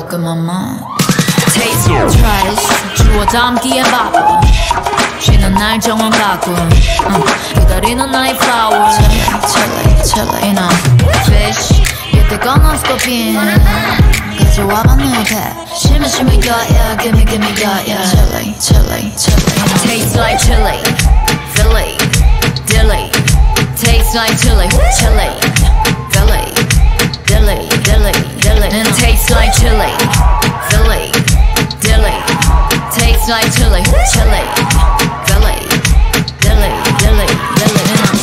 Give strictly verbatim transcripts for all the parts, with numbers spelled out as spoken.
따끔한 맛 Taste trash 주워 담기엔 바빠 쉬는 날 정원 가고 uh, 기다리는 나의 flower Chili, chili, you know Fish 이때 꺼놓은 스코핀 가져와봐 내 배 심해 심해 yeah yeah gimme gimme yeah yeah Chili, chili, chili you know. Taste like chili Philly Dilly Taste like chili Chili Philly Dilly Dilly Dilly And taste like chili Philly Dilly Taste like chili Chili Philly Dilly Dilly Dilly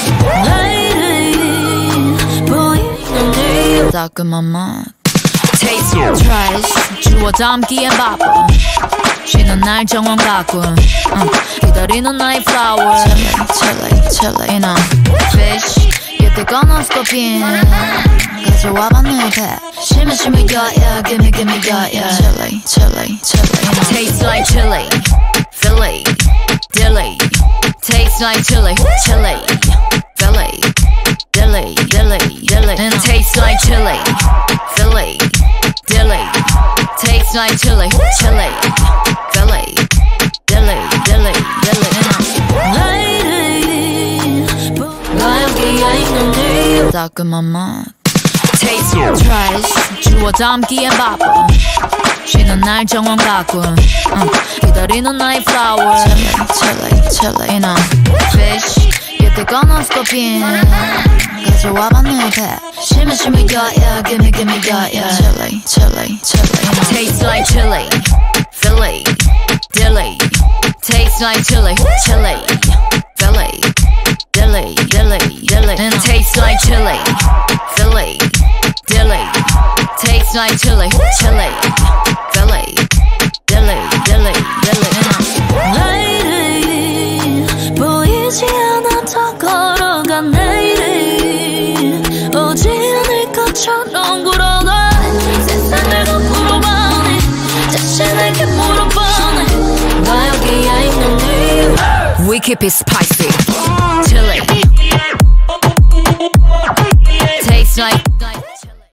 Lady 보이는 네 따끔한 맛 Taste trash 주워 담기엔 바빠 쉬는 날 정원 가고 uh, 기다리는 나의 flower Chili, chili, chili, you know Fish 이때 꺼놓은 스코핀 가져와봐 내 배 심해 심해 yeah yeah gimme gimme yeah yeah Chili, chili, chili, you know Taste like chili Philly Dilly Taste like chili Chili Philly Dilly Dilly Dilly And taste like chili Philly Dilly Taste like chili Chili Philly Dilly Dilly Dilly Lady 나 여기에 있는 네 따끔한 맛 Taste trash 주워 담기엔 바빠 쉬는 날 정원 가고 uh, 기다리는 나의 flower Chili, chili, chili, you know Fish 이때 꺼놓은 스코핀 가져와봐 내 배 심해 심해 yeah yeah gimme gimme yeah yeah Chili, chili, chili, you know Taste like chili Philly Dilly Taste like chili Chili Philly Dilly Dilly Dilly And taste like chili Philly Dilly Taste like chili Chili Philly Dilly Dilly Dilly Lady 보이지 않아 더 걸어간 내일이 오지 않을 것처럼 굴어가 세상을 거꾸로 보니 자신에게 물어보니 나 여기에 있는 네 We keep it spicy Chili Tastes like